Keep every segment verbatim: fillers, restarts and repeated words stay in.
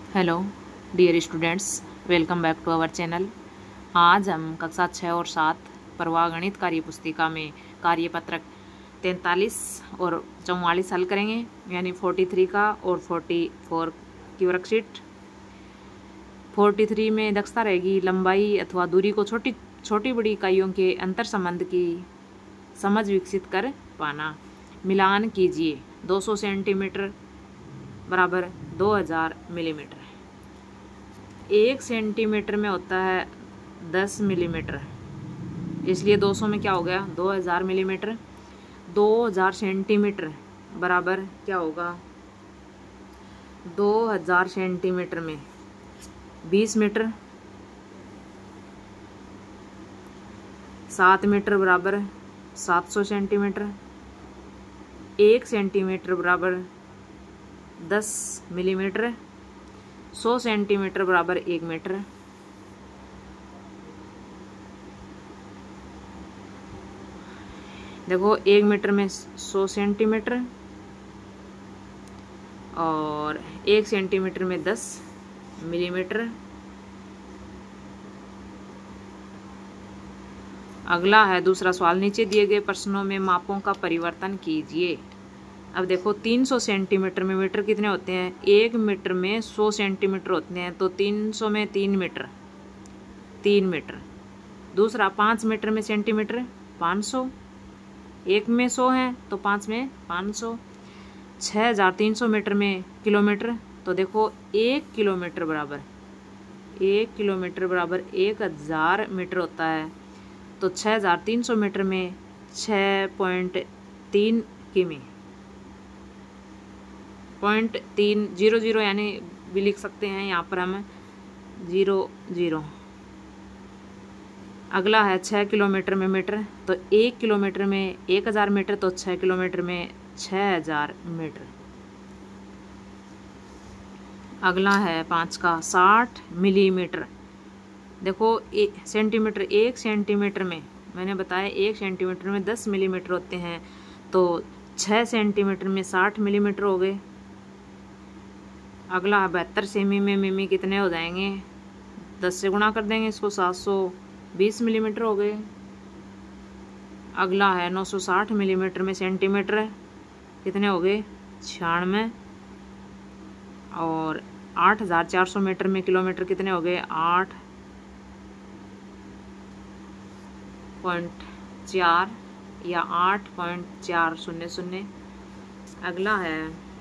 Hello dear students, welcome back to our channel. आज हम कक्षा छः और सात प्रवाह गणित कार्य पुस्तिका में कार्यपत्रक तैंतालीस और चौवालीस हल करेंगे, यानी तैंतालीस का और चौवालीस की वर्कशीट। तैंतालीस में दक्षता रहेगी लंबाई अथवा दूरी को छोटी छोटी बड़ी इकाइयों के अंतर संबंध की समझ विकसित कर पाना। मिलान कीजिए। दो सौ सेंटीमीटर बराबर दो हज़ार मिलीमीटर। एक सेंटीमीटर में होता है दस मिलीमीटर, इसलिए दो सौ में क्या हो गया दो हज़ार मिलीमीटर। दो हज़ार सेंटीमीटर बराबर क्या होगा दो हज़ार सेंटीमीटर में बीस मीटर। सात मीटर बराबर सात सौ सेंटीमीटर। एक सेंटीमीटर बराबर दस मिलीमीटर। सौ सेंटीमीटर बराबर एक मीटर। देखो, एक मीटर में सौ सेंटीमीटर और एक सेंटीमीटर में दस मिलीमीटर। अगला है दूसरा सवाल, नीचे दिए गए प्रश्नों में मापों का परिवर्तन कीजिए। अब देखो, तीन सौ सेंटीमीटर में मीटर कितने होते हैं? एक मीटर में सौ सेंटीमीटर होते हैं, तो तीन सौ में तीन मीटर तीन मीटर। दूसरा, पाँच मीटर में सेंटीमीटर पाँच सौ। एक में सौ है तो पाँच में पाँच सौ। छः हज़ार तीन सौ मीटर में किलोमीटर, तो देखो एक किलोमीटर बराबर एक किलोमीटर बराबर एक हज़ार मीटर होता है, तो छः हज़ार तीन सौ मीटर में छः पॉइंट तीन किमी पॉइंट तीन जीरो जीरो यानी भी लिख सकते हैं यहाँ पर हम जीरो जीरो। अगला है छः किलोमीटर में मीटर, तो एक किलोमीटर में एक हज़ार मीटर, तो छः किलोमीटर में छः हज़ार मीटर। अगला है पाँच का साठ मिलीमीटर। देखो, एक सेंटीमीटर एक सेंटीमीटर में मैंने बताया एक सेंटीमीटर में दस मिलीमीटर होते हैं, तो छः सेंटीमीटर में साठ मिलीमीटर हो गए। अगला है बहत्तर सेमी में मिमी कितने हो जाएंगे? दस से गुणा कर देंगे इसको, सात सौ बीस मिलीमीटर हो गए। अगला है नौ सौ साठ मिलीमीटर में सेंटीमीटर कितने हो गए? छियानवे। और आठ हज़ार चार सौ मीटर में किलोमीटर कितने हो गए? आठ पॉइंट चार या आठ पॉइंट चार शून्य शून्य। अगला है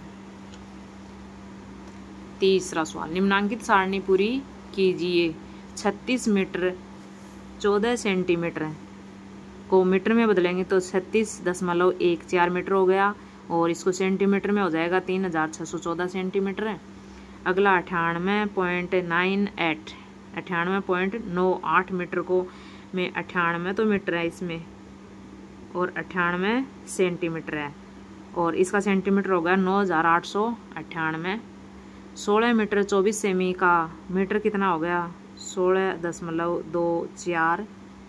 तीसरा सवाल, निम्नांकित सारणी पूरी कीजिए। छत्तीस मीटर चौदह सेंटीमीटर को मीटर में बदलेंगे तो छत्तीस दशमलव एक चार मीटर हो गया, और इसको सेंटीमीटर में हो जाएगा तीन हजार छः सौ चौदह सेंटीमीटर। अगला अठानवे पॉइंट नाइन एट अठानवे पॉइंट नौ आठ मीटर को में अठानवे तो मीटर है इसमें, और अठानवे सेंटीमीटर है, और इसका सेंटीमीटर हो गया नौ हज़ार आठ सौ अट्ठानवे। सोलह मीटर चौबीस सेमी का मीटर कितना हो गया? सोलह दशमलव दो चार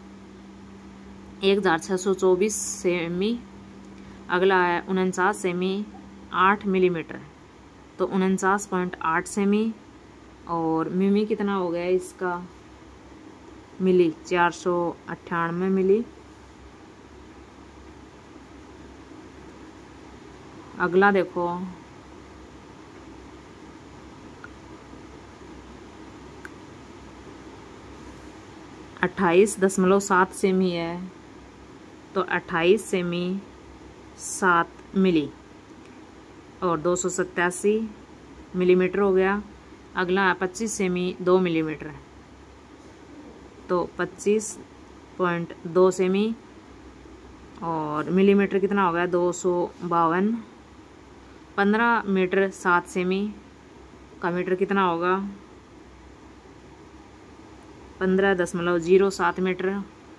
एक हज़ार छः सौ चौबीस सेमी। अगला है उनचास सेमी आठ मिलीमीटर, तो उनचास पॉइंट आठ सेमी, और मिमी कितना हो गया इसका? मिली चार सौ अट्ठानवे मिली। अगला देखो, अट्ठाईस दशमलव सात सेमी है, तो अट्ठाईस सेमी सात मिली, और दो सौ सत्तासी मिलीमीटर हो गया। अगला पच्चीस सेमी दो मिलीमीटर, तो पच्चीस पॉइंट दो सेमी, और मिलीमीटर कितना हो गया? दो सौ बावन। पंद्रह मीटर सात सेमी का मीटर कितना होगा? पंद्रह दशमलव जीरो सात मीटर।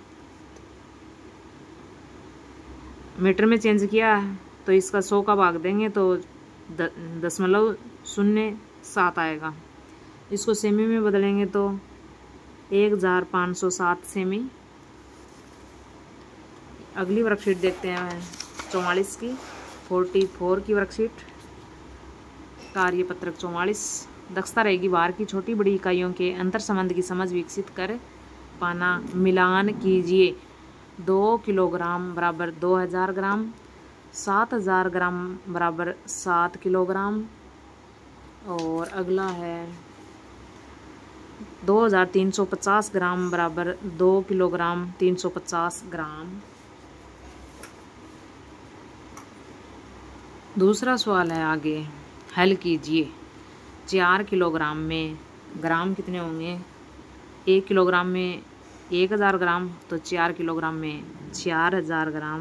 मीटर में चेंज किया तो इसका सौ का भाग देंगे तो दशमलव शून्य सात आएगा। इसको सेमी में बदलेंगे तो एक हज़ार पाँच सौ सात सेमी। अगली वर्कशीट देखते हैं चौवालीस की चौवालीस की वर्कशीट, कार्यपत्रक चौवालीस। दक्षता रहेगी बाहर की छोटी बड़ी इकाइयों के अंतर संबंध की समझ विकसित कर पाना। मिलान कीजिए। दो किलोग्राम बराबर दो हज़ार ग्राम, सात हज़ार ग्राम बराबर सात किलोग्राम, और अगला है दो हज़ार तीन सौ पचास ग्राम बराबर दो किलोग्राम तीन सौ पचास ग्राम। दूसरा सवाल है आगे, हल कीजिए। चार किलोग्राम में ग्राम कितने होंगे? एक किलोग्राम में एक हज़ार ग्राम, तो चार किलोग्राम में चार हज़ार ग्राम।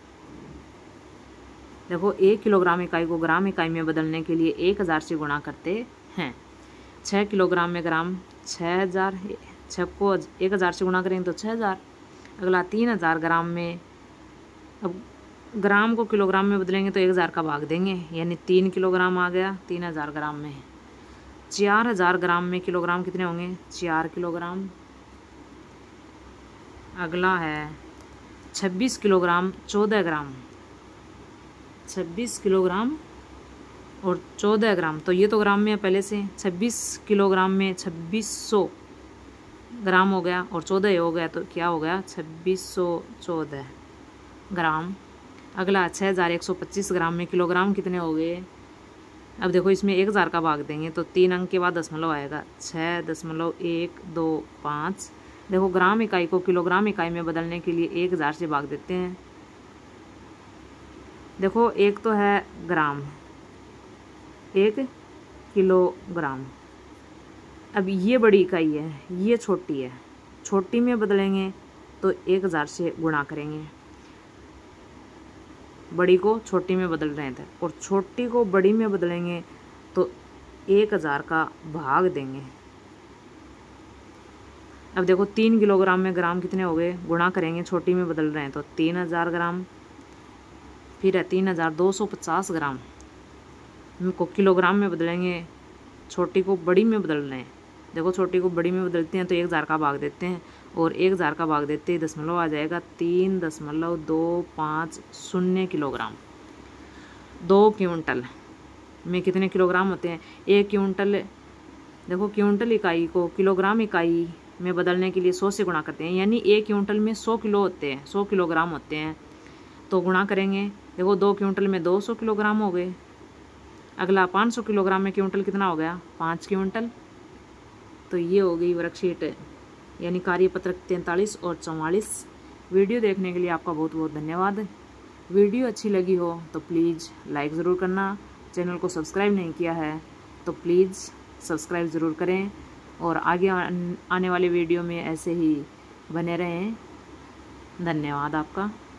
देखो, एक किलोग्राम इकाई को ग्राम इकाई में बदलने के लिए एक हज़ार से गुणा करते हैं। छः किलोग्राम में ग्राम छः हज़ार, छः को एक हज़ार से गुणा करेंगे तो छः हज़ार। अगला तीन हज़ार ग्राम में, अब ग्राम को किलोग्राम में बदलेंगे तो एक हज़ार का भाग देंगे, यानी तीन किलोग्राम आ गया तीन हज़ार ग्राम में। चार हज़ार ग्राम में किलोग्राम कितने होंगे? चार किलोग्राम। अगला है छब्बीस किलोग्राम चौदह ग्राम, छब्बीस किलोग्राम और चौदह ग्राम, तो ये तो ग्राम में है पहले से। छब्बीस किलोग्राम में छब्बीस सौ ग्राम हो गया और चौदह हो गया, तो क्या हो गया? छब्बीस सौ चौदह ग्राम। अगला छः हज़ार एक सौ पच्चीस ग्राम में किलोग्राम कितने हो गए? अब देखो, इसमें एक हज़ार का भाग देंगे तो तीन अंक के बाद दशमलव आएगा, छः दशमलव एक दो पाँच। देखो, ग्राम इकाई को किलोग्राम इकाई में बदलने के लिए एक हज़ार से भाग देते हैं। देखो, एक तो है ग्राम, एक किलोग्राम। अब ये बड़ी इकाई है, ये छोटी है, छोटी में बदलेंगे तो एक हज़ार से गुणा करेंगे। बड़ी को छोटी में बदल रहे थे, और छोटी को बड़ी में बदलेंगे तो एक हज़ार का भाग देंगे। अब देखो, तीन किलोग्राम में ग्राम कितने हो गए? गुणा करेंगे, छोटी में बदल रहे हैं तो तीन हज़ार ग्राम। फिर है तीन हज़ार दो सौ पचास ग्राम को किलोग्राम में बदलेंगे, छोटी को बड़ी में बदल रहे हैं। देखो, छोटी को बड़ी में बदलते हैं तो एक हज़ार का भाग देते हैं, और एक हज़ार का भाग देते ही दशमलव आ जाएगा, तीन दशमलव दो पाँच शून्य किलोग्राम। दो क्विंटल में कितने किलोग्राम होते हैं? एक क्विंटल, देखो, क्विंटल इकाई को किलोग्राम इकाई में बदलने के लिए सौ से गुणा करते हैं, यानी एक क्विंटल में सौ किलो होते हैं, सौ किलोग्राम होते हैं, तो गुणा करेंगे। देखो, दो क्विंटल में दो सौ किलोग्राम हो गए। अगला पाँच सौ किलोग्राम में क्विंटल कितना हो गया? पाँच क्विंटल। तो ये हो गई वर्कशीट, यानी कार्यपत्रक तैंतालीस और चौवालीस। वीडियो देखने के लिए आपका बहुत बहुत धन्यवाद। वीडियो अच्छी लगी हो तो प्लीज़ लाइक ज़रूर करना। चैनल को सब्सक्राइब नहीं किया है तो प्लीज़ सब्सक्राइब ज़रूर करें, और आगे आने वाले वीडियो में ऐसे ही बने रहें। धन्यवाद आपका।